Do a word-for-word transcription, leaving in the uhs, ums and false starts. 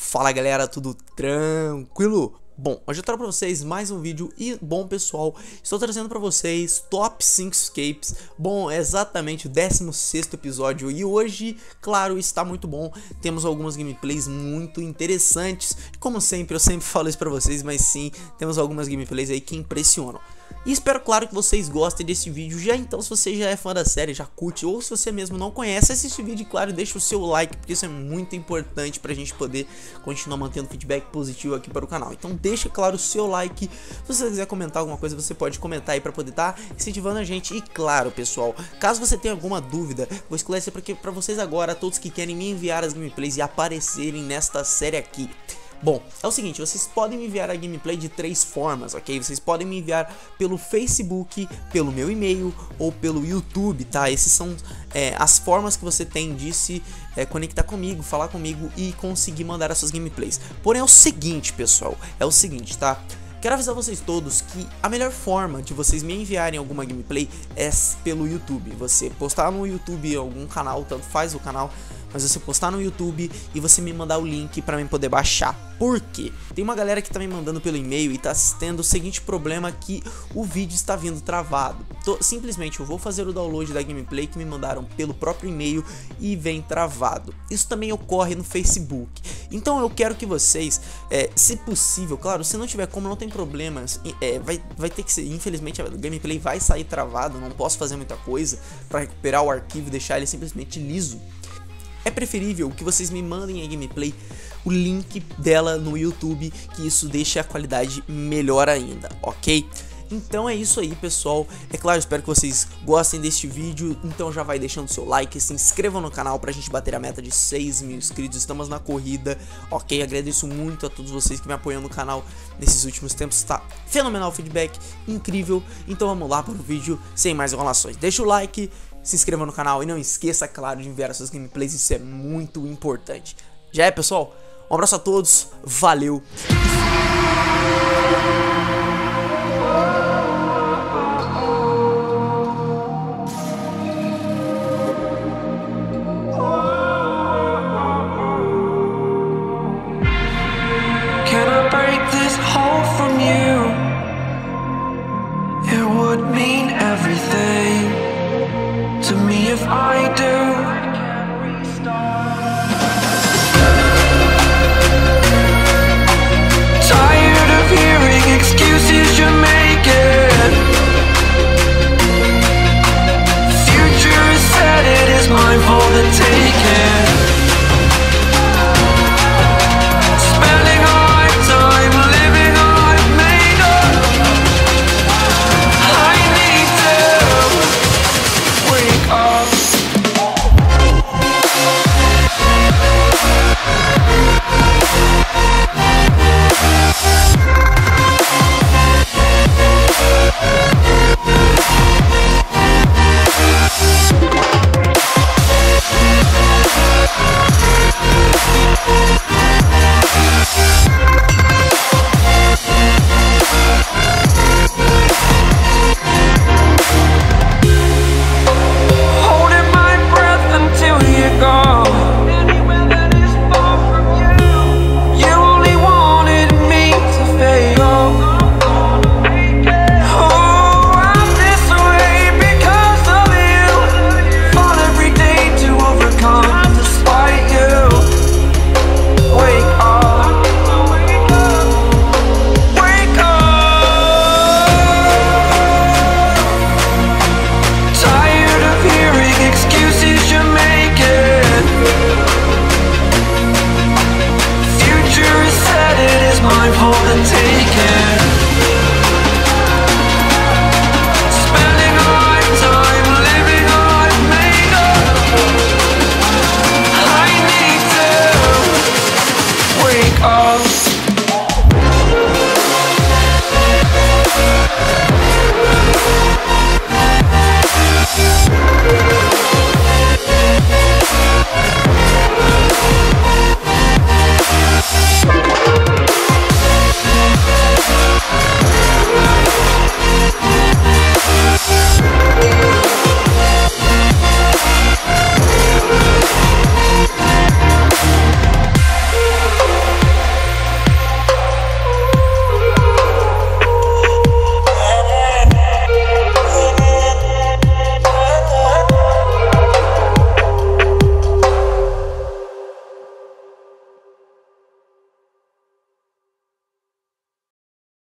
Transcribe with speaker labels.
Speaker 1: Fala galera, tudo tranquilo? Bom, hoje eu trago pra vocês mais um vídeo e, bom pessoal, estou trazendo pra vocês Top cinco Escapes. Bom, é exatamente o décimo sexto episódio e hoje, claro, está muito bom. Temos algumas gameplays muito interessantes. Como sempre, eu sempre falo isso pra vocês, mas sim, temos algumas gameplays aí que impressionam. E espero, claro, que vocês gostem desse vídeo já. Então, se você já é fã da série, já curte, ou se você mesmo não conhece, assiste o vídeo e, claro, deixa o seu like, porque isso é muito importante pra gente poder continuar mantendo feedback positivo aqui para o canal. Então deixa, claro, o seu like. Se você quiser comentar alguma coisa, você pode comentar aí pra poder estar tá incentivando a gente. E claro, pessoal, caso você tenha alguma dúvida, vou esclarecer porque pra vocês agora, todos que querem me enviar as gameplays e aparecerem nesta série aqui. Bom, é o seguinte, vocês podem me enviar a gameplay de três formas, ok? Vocês podem me enviar pelo Facebook, pelo meu e-mail ou pelo YouTube, tá? Esses são é, as formas que você tem de se é, conectar comigo, falar comigo e conseguir mandar as suas gameplays. Porém é o seguinte, pessoal, é o seguinte, tá? Quero avisar vocês todos que a melhor forma de vocês me enviarem alguma gameplay é pelo YouTube. Você postar no YouTube algum canal, tanto faz o canal, mas você postar no YouTube e você me mandar o link pra mim poder baixar. Por quê? Tem uma galera que tá me mandando pelo e-mail e tá tendo o seguinte problema, que o vídeo está vindo travado. Tô, simplesmente eu vou fazer o download da gameplay que me mandaram pelo próprio e-mail e vem travado. Isso também ocorre no Facebook. Então eu quero que vocês, é, se possível, claro, se não tiver como, não tem problemas, é, vai, vai ter que ser, infelizmente a gameplay vai sair travado, não posso fazer muita coisa pra recuperar o arquivo e deixar ele simplesmente liso. É preferível que vocês me mandem a gameplay, o link dela no YouTube, que isso deixa a qualidade melhor ainda, ok? Então é isso aí, pessoal. É claro, espero que vocês gostem deste vídeo. Então já vai deixando seu like, se inscrevam no canal pra gente bater a meta de seis mil inscritos. Estamos na corrida, ok? Agradeço muito a todos vocês que me apoiam no canal nesses últimos tempos. Está fenomenal o feedback, incrível. Então vamos lá para o vídeo, sem mais enrolações. Deixa o like, se inscreva no canal e não esqueça, claro, de enviar as suas gameplays. Isso é muito importante. Já é, pessoal? Um abraço a todos, valeu!
Speaker 2: Can I break this hole from you?